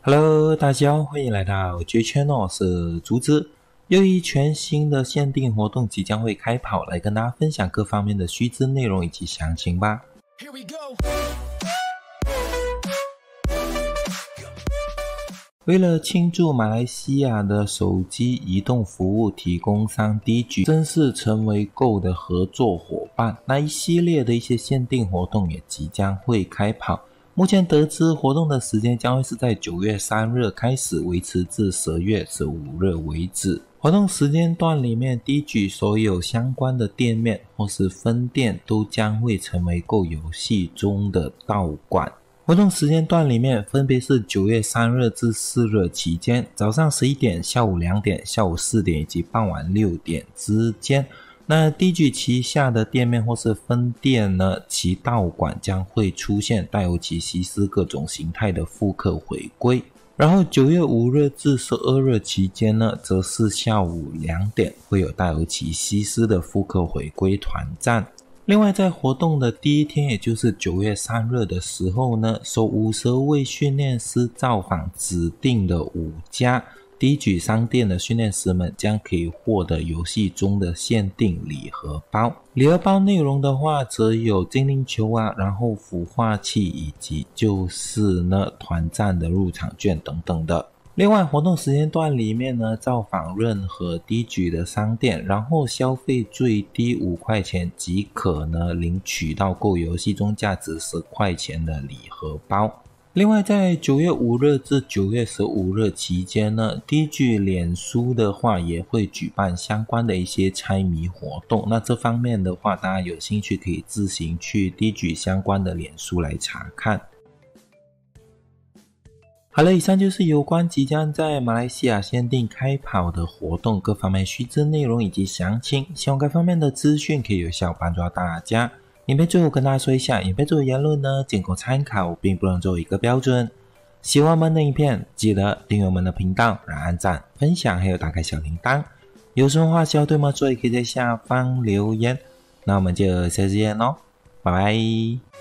Hello， 大家好，欢迎来到 J Channel， 我是竹子。又一全新的限定活动即将会开跑，来跟大家分享各方面的须知内容以及详情吧。为了庆祝马来西亚的手机移动服务提供商 Digi 正式成为 Go 的合作伙伴，那一系列的一些限定活动也即将会开跑。目前得知活动的时间将会是在9月3日开始，维持至10月15日为止。活动时间段里面，Digi所有相关的店面或是分店都将会成为 Go 游戏中的道馆。活动时间段里面分别是9月3日至4日期间，早上11点、下午2点、下午4点以及傍晚6点之间。那Digi旗下的店面或是分店呢，其道馆将会出现带有其西施各种形态的复刻回归。然后9月5日至12日期间呢，则是下午2点会有带有其西施的复刻回归团战。另外在活动的第一天，也就是9月3日的时候呢，首50位训练师造访指定的5家Digi 商店的训练师们将可以获得游戏中的限定礼盒包。礼盒包内容的话，则有精灵球啊，然后孵化器以及就是呢团战的入场券等等的。另外活动时间段里面呢，造访任何 Digi 的商店，然后消费最低5块钱即可呢领取到Go游戏中价值10块钱的礼盒包。另外在9月5日至9月15日期间呢， Digi 脸书的话也会举办相关的一些猜谜活动，那这方面的话大家有兴趣可以自行去 Digi 相关的脸书来查看。好了，以上就是有关即将在马来西亚限定开跑的活动各方面须知内容以及详情，希望该方面的资讯可以有效帮助到大家。影片最后跟大家说一下，影片做的言论呢仅供参考，并不能作为一个标准。喜欢我们的影片，记得订阅我们的频道，然后按赞、分享还有打开小铃铛。有什么话需要对我们说，也可以在下方留言。那我们就下次见咯，拜拜。